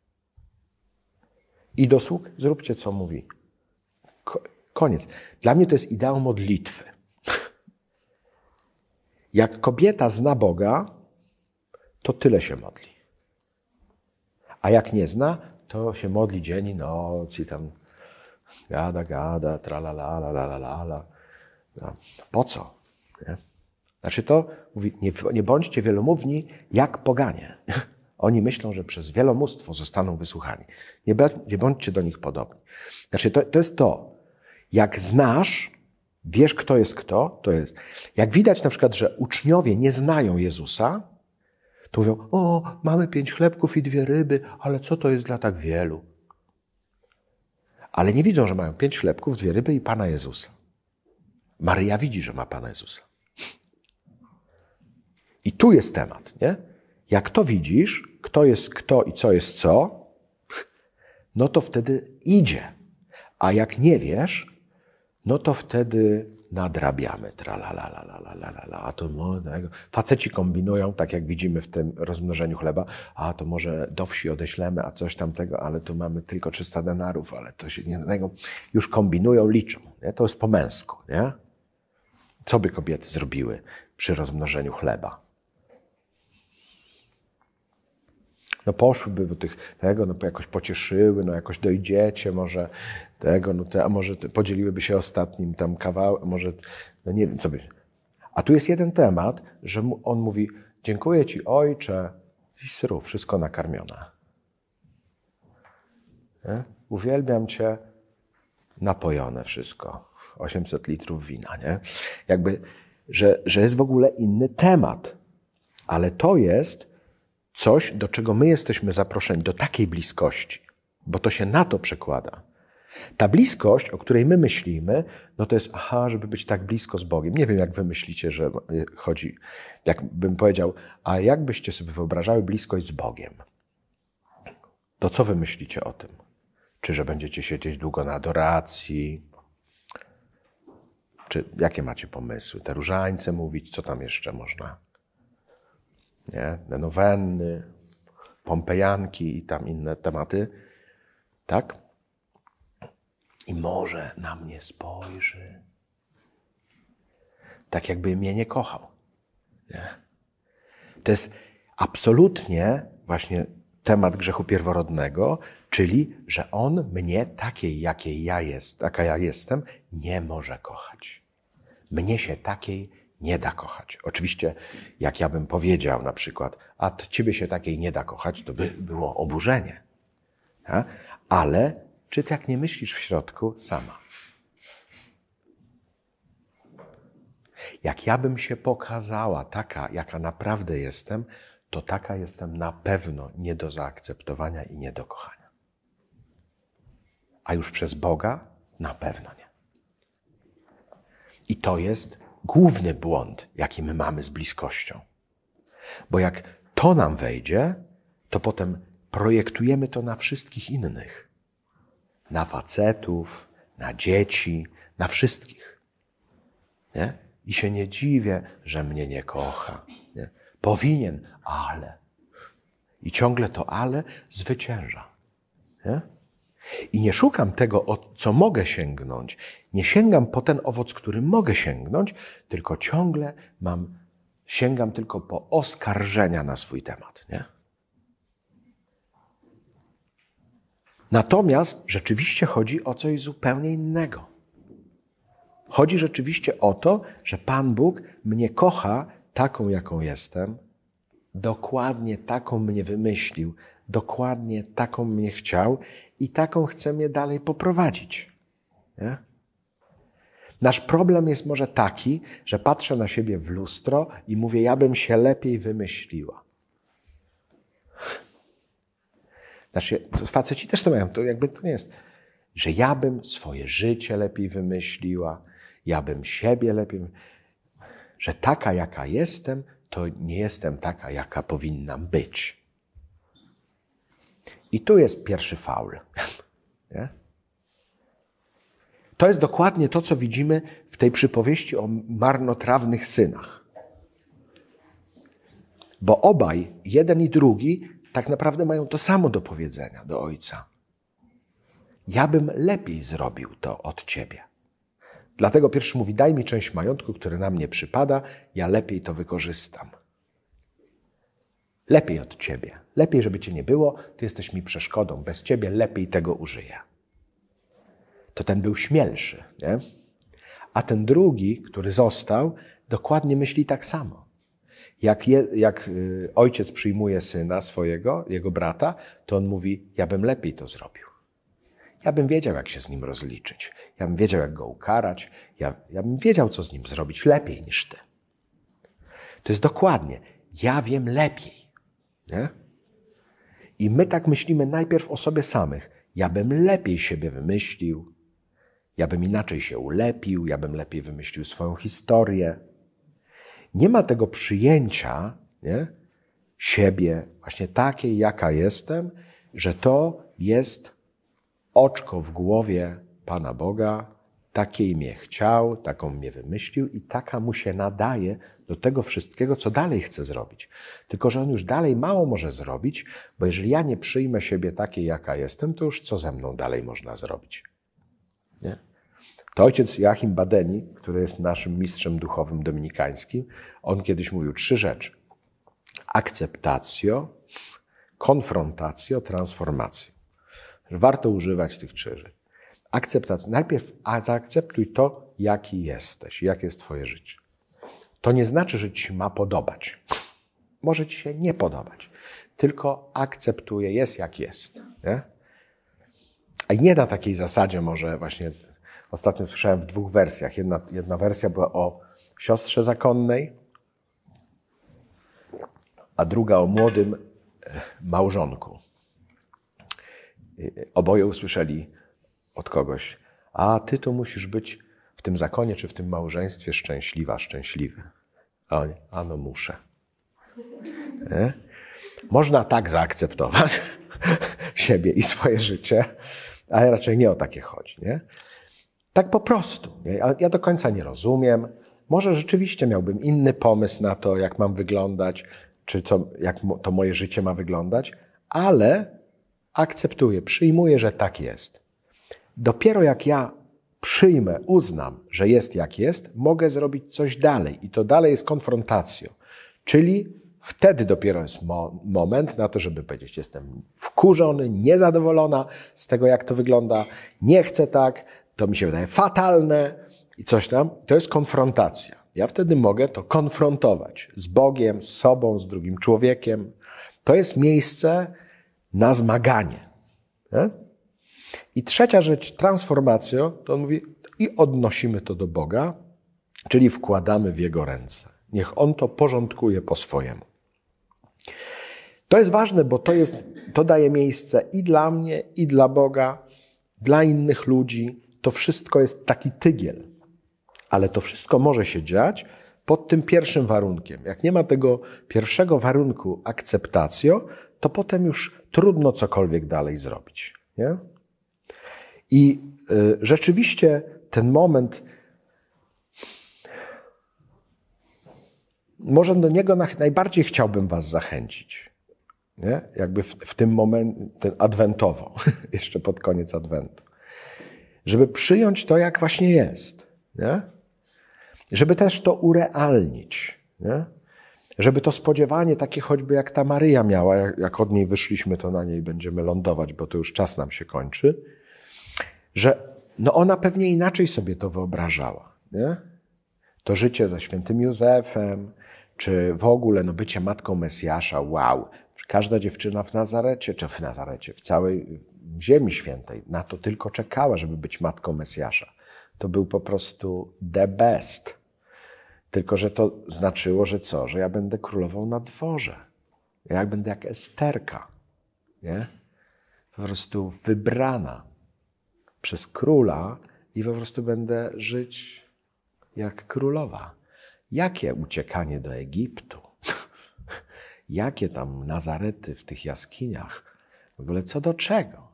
Speaker 1: I do sług zróbcie, co mówi. Koniec. Dla mnie to jest ideał modlitwy. Jak kobieta zna Boga, to tyle się modli. A jak nie zna, to się modli dzień i noc i tam gada, tralalala. No, po co? Nie? Znaczy to mówi, nie bądźcie wielomówni jak poganie. Oni myślą, że przez wielomóstwo zostaną wysłuchani. Nie bądźcie do nich podobni. Znaczy to jest to. Jak znasz, wiesz kto jest kto, to jest. Jak widać na przykład, że uczniowie nie znają Jezusa, to mówią, mamy 5 chlebków i 2 ryby, ale co to jest dla tak wielu? Ale nie widzą, że mają 5 chlebków, 2 ryby i Pana Jezusa. Maryja widzi, że ma Pana Jezusa. I tu jest temat, nie? Jak to widzisz, kto jest kto i co jest co, no to wtedy idzie. A jak nie wiesz, no to wtedy nadrabiamy. A to faceci kombinują, tak jak widzimy w tym rozmnożeniu chleba, a to może do wsi odeślemy, a coś tamtego, ale tu mamy tylko 300 denarów, ale to się nie... Już kombinują, liczą. Nie? To jest po męsku, nie? Co by kobiety zrobiły przy rozmnożeniu chleba? No poszłyby do tego, jakoś pocieszyły, jakoś dojdziecie, może tego, a może podzieliłyby się ostatnim tam kawałem, może, nie wiem, co by. A tu jest jeden temat, że on mówi, dziękuję Ci, Ojcze, i syrów, wszystko nakarmione. Nie? Uwielbiam Cię, napojone wszystko. 800 litrów wina, nie? Jakby, że jest w ogóle inny temat. Ale to jest coś, do czego my jesteśmy zaproszeni, do takiej bliskości, bo to się na to przekłada. Ta bliskość, o której my myślimy, no to jest, żeby być tak blisko z Bogiem. Nie wiem, jak wy myślicie, że chodzi, jakbym powiedział, a jak byście sobie wyobrażały bliskość z Bogiem? To co wy myślicie o tym? Czy że będziecie siedzieć długo na adoracji? Czy jakie macie pomysły? Te różańce mówić, co tam jeszcze można? Nie? Nowenny, pompejanki i tam inne tematy. Tak? I może na mnie spojrzy. Tak jakby mnie nie kochał. Nie? To jest absolutnie właśnie temat grzechu pierworodnego, czyli, że on mnie takiej, jaka ja jestem, nie może kochać. Mnie się takiej nie da kochać. Oczywiście, jak ja bym powiedział na przykład, a ciebie się takiej nie da kochać, to by było oburzenie. Ja? Ale czy ty jak nie myślisz w środku sama? Jak ja bym się pokazała taka, jaka naprawdę jestem, to taka jestem na pewno nie do zaakceptowania i nie do kochania. A już przez Boga na pewno nie. I to jest główny błąd, jaki my mamy z bliskością. Bo jak to nam wejdzie, to potem projektujemy to na wszystkich innych. Na facetów, na dzieci, na wszystkich. Nie? I się nie dziwię, że mnie nie kocha. Nie? Powinien, ale. I ciągle to ale zwycięża. Nie? I nie szukam tego, o co mogę sięgnąć. Nie sięgam po ten owoc, który mogę sięgnąć, tylko ciągle sięgam tylko po oskarżenia na swój temat. Nie? Natomiast rzeczywiście chodzi o coś zupełnie innego. Chodzi rzeczywiście o to, że Pan Bóg mnie kocha taką, jaką jestem, dokładnie taką mnie wymyślił, dokładnie taką mnie chciał i taką chce mnie dalej poprowadzić. Nie? Nasz problem jest może taki, że patrzę na siebie w lustro i mówię, ja bym się lepiej wymyśliła. Znaczy, faceci też to mają, to jakby to nie jest, że ja bym swoje życie lepiej wymyśliła, ja bym siebie lepiej, że taka, jaka jestem, to nie jestem taka, jaka powinnam być. I tu jest pierwszy faul. Nie? To jest dokładnie to, co widzimy w tej przypowieści o marnotrawnych synach. Bo obaj, jeden i drugi, tak naprawdę mają to samo do powiedzenia do ojca. Ja bym lepiej zrobił to od ciebie. Dlatego pierwszy mówi, daj mi część majątku, który na mnie przypada, ja lepiej to wykorzystam. Lepiej od ciebie. Lepiej, żeby cię nie było, ty jesteś mi przeszkodą. Bez ciebie lepiej tego użyję. To ten był śmielszy, nie? A ten drugi, który został, dokładnie myśli tak samo. Jak ojciec przyjmuje syna swojego, jego brata, to on mówi, ja bym lepiej to zrobił. Ja bym wiedział, jak się z nim rozliczyć. Ja bym wiedział, jak go ukarać. Ja bym wiedział, co z nim zrobić lepiej niż ty. To jest dokładnie, ja wiem lepiej. Nie? I my tak myślimy najpierw o sobie samych. Ja bym lepiej siebie wymyślił. Ja bym inaczej się ulepił. Ja bym lepiej wymyślił swoją historię. Nie ma tego przyjęcia, nie? Siebie właśnie takiej, jaka jestem, że to jest oczko w głowie Pana Boga, takiej mnie chciał, taką mnie wymyślił i taka mu się nadaje do tego wszystkiego, co dalej chce zrobić. Tylko że on już dalej mało może zrobić, bo jeżeli ja nie przyjmę siebie takiej, jaka jestem, to już co ze mną dalej można zrobić? Nie? To ojciec Joachim Badeni, który jest naszym mistrzem duchowym dominikańskim, on kiedyś mówił 3 rzeczy. Akceptacjo, konfrontatio, transformacjo. Warto używać tych 3 rzeczy. Akceptacja. Najpierw zaakceptuj to, jaki jesteś, jakie jest twoje życie. To nie znaczy, że ci się ma podobać. Może ci się nie podobać. Tylko akceptuję, jest jak jest. Nie? A nie na takiej zasadzie może właśnie, ostatnio słyszałem w 2 wersjach. Jedna wersja była o siostrze zakonnej, a druga o młodym małżonku. Oboje usłyszeli od kogoś, a ty to musisz być w tym zakonie czy w tym małżeństwie szczęśliwa, szczęśliwy. A no muszę. Nie? Można tak zaakceptować siebie i swoje życie, ale raczej nie o takie chodzi. Nie? Tak po prostu. Nie? Ja do końca nie rozumiem. Może rzeczywiście miałbym inny pomysł na to, jak mam wyglądać, czy jak to moje życie ma wyglądać, ale akceptuję, przyjmuję, że tak jest. Dopiero jak ja przyjmę, uznam, że jest jak jest, mogę zrobić coś dalej. I to dalej jest konfrontacją. Czyli wtedy dopiero jest moment na to, żeby powiedzieć, jestem wkurzony, niezadowolona z tego, jak to wygląda, nie chcę tak, to mi się wydaje fatalne i coś tam. To jest konfrontacja. Ja wtedy mogę to konfrontować z Bogiem, z sobą, z drugim człowiekiem. To jest miejsce na zmaganie. Nie? I trzecia rzecz, transformacja, to on mówi, i odnosimy to do Boga, czyli wkładamy w Jego ręce. Niech On to porządkuje po swojemu. To jest ważne, bo to daje miejsce i dla mnie, i dla Boga, dla innych ludzi. To wszystko jest taki tygiel. Ale to wszystko może się dziać pod tym pierwszym warunkiem. Jak nie ma tego pierwszego warunku akceptacjo, to potem już trudno cokolwiek dalej zrobić. Nie? I rzeczywiście ten moment, może do niego najbardziej chciałbym was zachęcić. Nie? Jakby w tym momencie, adwentowo, jeszcze pod koniec adwentu. Żeby przyjąć to, jak właśnie jest. Nie? Żeby też to urealnić. Nie? Żeby to spodziewanie takie choćby jak ta Maryja miała, jak od niej wyszliśmy, to na niej będziemy lądować, bo to już czas nam się kończy, że no ona pewnie inaczej sobie to wyobrażała, nie? To życie ze świętym Józefem, czy w ogóle no bycie matką Mesjasza, wow. Każda dziewczyna w Nazarecie, w całej Ziemi Świętej na to tylko czekała, żeby być matką Mesjasza. To był po prostu the best. Tylko, że to znaczyło, że co? Że ja będę królową na dworze. Ja będę jak Esterka, nie? Po prostu wybrana przez króla i po prostu będę żyć jak królowa. Jakie uciekanie do Egiptu? Jakie tam Nazarety w tych jaskiniach? W ogóle co do czego?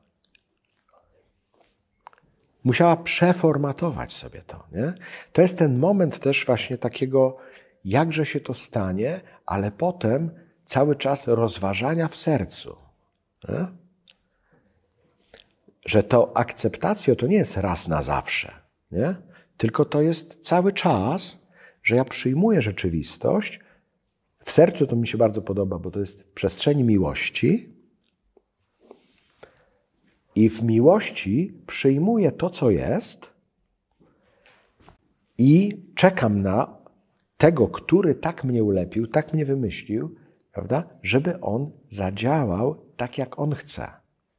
Speaker 1: Musiała przeformatować sobie to, nie? To jest ten moment też właśnie takiego, jakże się to stanie, ale potem cały czas rozważania w sercu. Nie? Że to akceptacja to nie jest raz na zawsze, nie? Tylko to jest cały czas, że ja przyjmuję rzeczywistość. W sercu to mi się bardzo podoba, bo to jest w przestrzeni miłości. I w miłości przyjmuję to, co jest i czekam na tego, który tak mnie ulepił, tak mnie wymyślił, prawda? Żeby on zadziałał tak, jak on chce.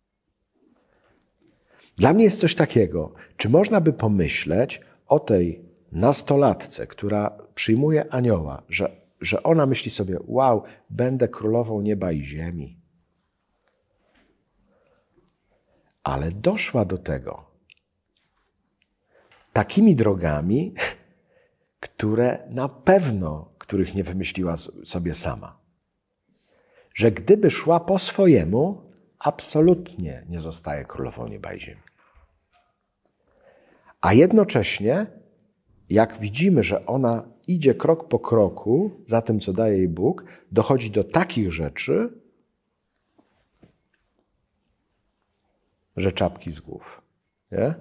Speaker 1: Dla mnie jest coś takiego, czy można by pomyśleć o tej nastolatce, która przyjmuje anioła, że ona myśli sobie, wow, będę królową nieba i ziemi. Ale doszła do tego takimi drogami, których nie wymyśliła sobie sama. Że gdyby szła po swojemu, absolutnie nie zostaje królową nieba i ziemi. A jednocześnie, jak widzimy, że ona idzie krok po kroku za tym, co daje jej Bóg, dochodzi do takich rzeczy, że czapki z głów. Nie?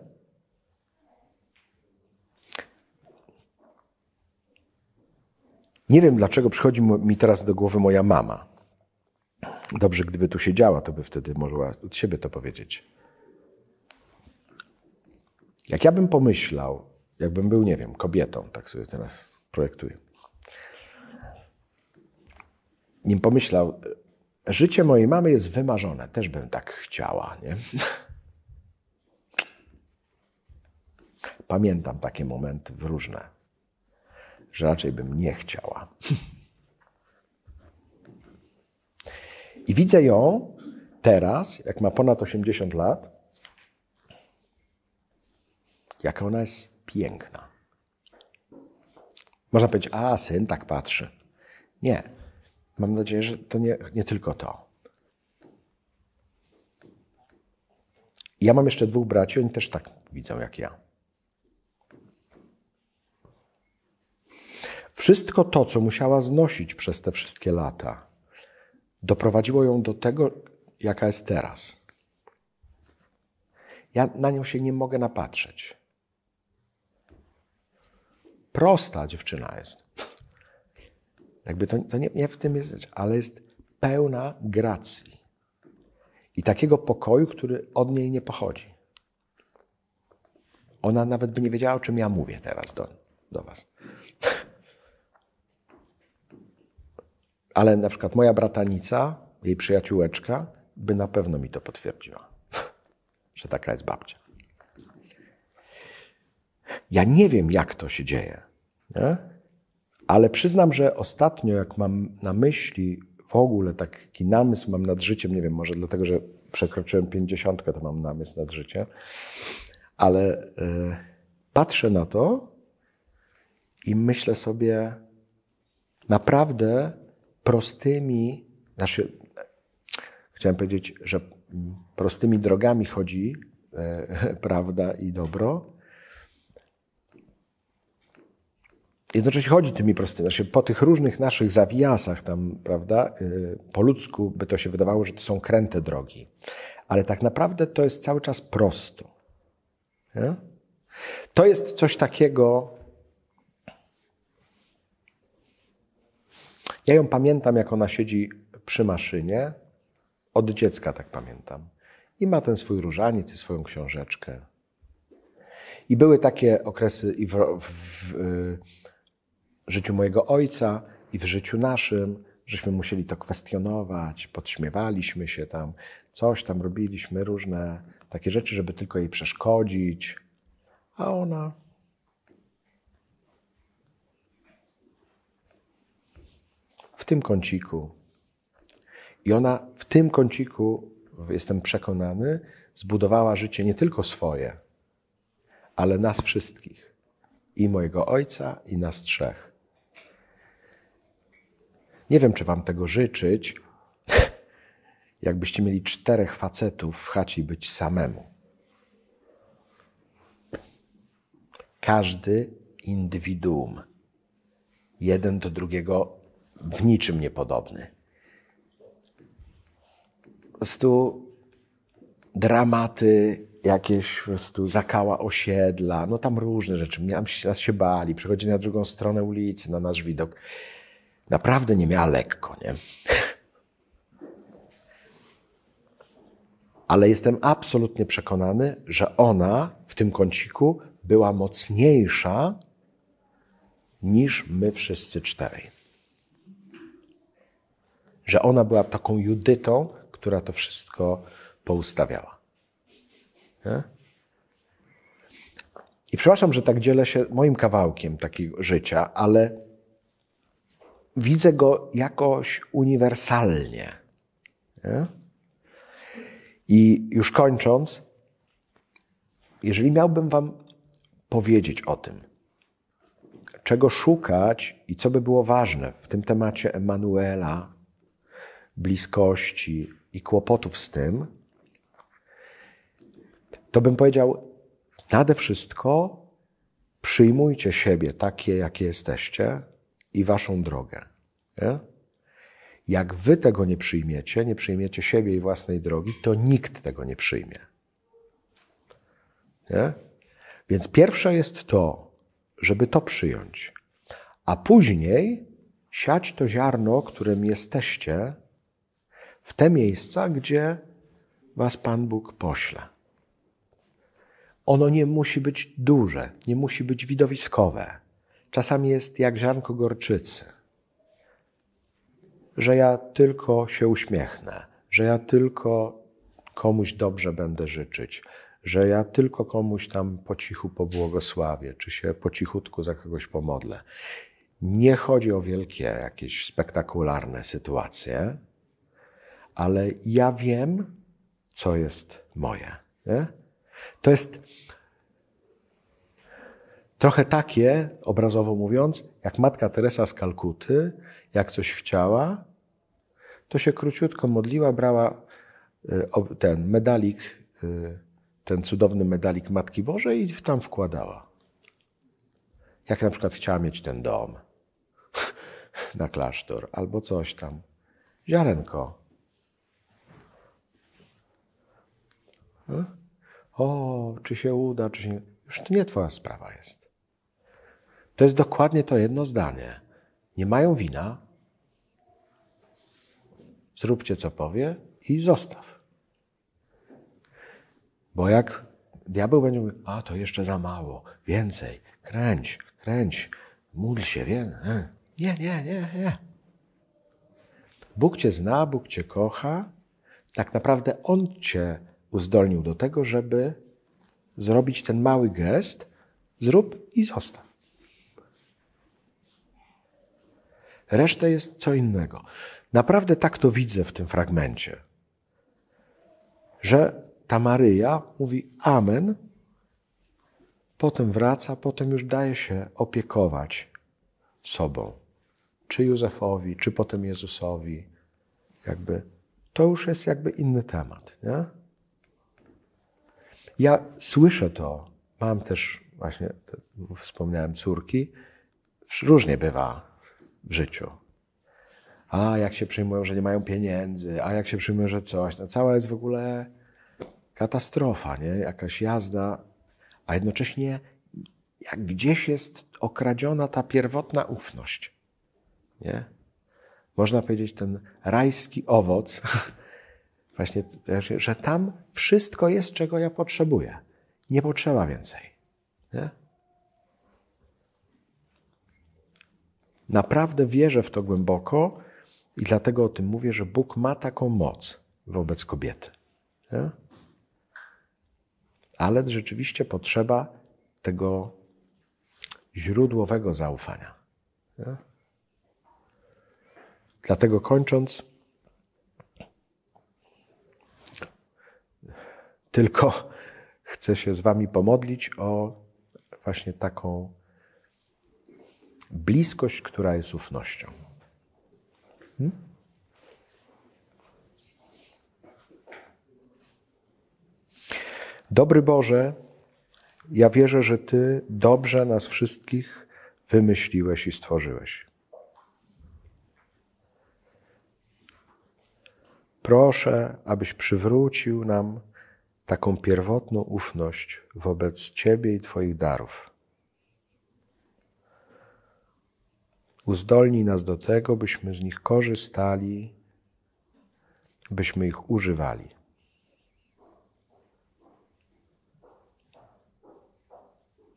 Speaker 1: Nie wiem, dlaczego przychodzi mi teraz do głowy moja mama. Dobrze, gdyby tu siedziała, to by wtedy mogła od siebie to powiedzieć. Jak ja bym pomyślał, jakbym był, nie wiem, kobietą, tak sobie teraz projektuję. Nim pomyślał, życie mojej mamy jest wymarzone, też bym tak chciała, nie? Pamiętam takie momenty różne, że raczej bym nie chciała. I widzę ją teraz, jak ma ponad 80 lat, jaka ona jest piękna. Można powiedzieć, syn tak patrzy. Nie. Mam nadzieję, że to nie tylko to. Ja mam jeszcze 2 braci, oni też tak widzą jak ja. Wszystko to, co musiała znosić przez te wszystkie lata, doprowadziło ją do tego, jaka jest teraz. Ja na nią się nie mogę napatrzeć. Prosta dziewczyna jest. Jakby to nie w tym jest rzecz, ale jest pełna gracji. I takiego pokoju, który od niej nie pochodzi. Ona nawet by nie wiedziała, o czym ja mówię teraz do was. Ale na przykład moja bratanica, jej przyjaciółeczka, by na pewno mi to potwierdziła, że taka jest babcia. Ja nie wiem, jak to się dzieje, nie? Ale przyznam, że ostatnio, jak mam na myśli w ogóle taki namysł mam nad życiem, nie wiem, może dlatego, że przekroczyłem 50, to mam namysł nad życiem, ale patrzę na to i myślę sobie naprawdę prostymi, chciałem powiedzieć, że prostymi drogami chodzi prawda i dobro. Jednocześnie chodzi tymi prostymi, po tych różnych naszych zawijasach tam, prawda, po ludzku by to się wydawało, że to są kręte drogi. Ale tak naprawdę to jest cały czas prosto. Nie? To jest coś takiego, Ja ją pamiętam, jak ona siedzi przy maszynie. Od dziecka tak pamiętam. I ma ten swój różaniec i swoją książeczkę. I były takie okresy i w życiu mojego ojca, i w życiu naszym, żeśmy musieli to kwestionować, podśmiewaliśmy się tam, coś tam robiliśmy, różne takie rzeczy, żeby tylko jej przeszkodzić. A ona w tym kąciku. I ona w tym kąciku, jestem przekonany, zbudowała życie nie tylko swoje, ale nas wszystkich. I mojego ojca, i nas trzech. Nie wiem, czy wam tego życzyć, jakbyście mieli 4 facetów w chacie i być samemu. Każdy indywiduum. Jeden do drugiego w niczym niepodobny. Po prostu dramaty, jakieś po prostu zakała osiedla, no tam różne rzeczy. Nas się bali, przechodzili na drugą stronę ulicy, na nasz widok. Naprawdę nie miała lekko, nie? Ale jestem absolutnie przekonany, że ona w tym kąciku była mocniejsza niż my wszyscy 4. Że ona była taką Judytą, która to wszystko poustawiała. Nie? I przepraszam, że tak dzielę się moim kawałkiem takiego życia, ale widzę go jakoś uniwersalnie. Nie? I już kończąc, jeżeli miałbym wam powiedzieć o tym, czego szukać i co by było ważne w tym temacie Emanuela, bliskości i kłopotów z tym, to bym powiedział, nade wszystko przyjmujcie siebie takie, jakie jesteście i waszą drogę. Nie? Jak wy tego nie przyjmiecie siebie i własnej drogi, to nikt tego nie przyjmie. Nie? Więc pierwsze jest to, żeby to przyjąć, a później siać to ziarno, którym jesteście, w te miejsca, gdzie was Pan Bóg pośle. Ono nie musi być duże, nie musi być widowiskowe. Czasami jest jak ziarnko gorczycy. Że ja tylko się uśmiechnę, że ja tylko komuś dobrze będę życzyć, że ja tylko komuś tam po cichu pobłogosławię, czy się po cichutku za kogoś pomodlę. Nie chodzi o wielkie, jakieś spektakularne sytuacje, ale ja wiem, co jest moje. Nie? To jest trochę takie, obrazowo mówiąc, jak Matka Teresa z Kalkuty, jak coś chciała, to się króciutko modliła, brała ten medalik, ten cudowny medalik Matki Bożej i tam wkładała. Jak na przykład chciała mieć ten dom na klasztor albo coś tam. Ziarenko. O, czy się uda, czy się nie... Już to nie twoja sprawa jest. To jest dokładnie to jedno zdanie. Nie mają wina. Zróbcie, co powie i zostaw. Bo jak diabeł będzie mówił, a to jeszcze za mało, więcej, kręć, módl się, nie. Bóg cię zna, Bóg cię kocha. Tak naprawdę On cię uzdolnił do tego, żeby zrobić ten mały gest, zrób i zostaw. Reszta jest co innego. Naprawdę tak to widzę w tym fragmencie, że ta Maryja mówi amen, potem wraca, potem już daje się opiekować sobą. Czy Józefowi, czy potem Jezusowi. To już jest inny temat. Nie? Ja słyszę to, mam też właśnie, wspomniałem, córki, różnie bywa w życiu. A jak się przyjmują, że nie mają pieniędzy, a jak się przyjmują, że coś. No cała jest w ogóle katastrofa, nie? Jakaś jazda, a jednocześnie jak gdzieś jest okradziona ta pierwotna ufność. Nie? można powiedzieć, ten rajski owoc, właśnie, że tam wszystko jest, czego ja potrzebuję. Nie potrzeba więcej. Nie? Naprawdę wierzę w to głęboko i dlatego o tym mówię, że Bóg ma taką moc wobec kobiety. Nie? Ale rzeczywiście potrzeba tego źródłowego zaufania. Nie? Dlatego kończąc, tylko chcę się z wami pomodlić o właśnie taką bliskość, która jest ufnością. Dobry Boże, ja wierzę, że Ty dobrze nas wszystkich wymyśliłeś i stworzyłeś. Proszę, abyś przywrócił nam taką pierwotną ufność wobec Ciebie i Twoich darów. Uzdolnij nas do tego, byśmy z nich korzystali, byśmy ich używali.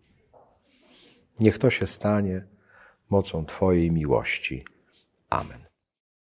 Speaker 1: Niech to się stanie mocą Twojej miłości. Amen.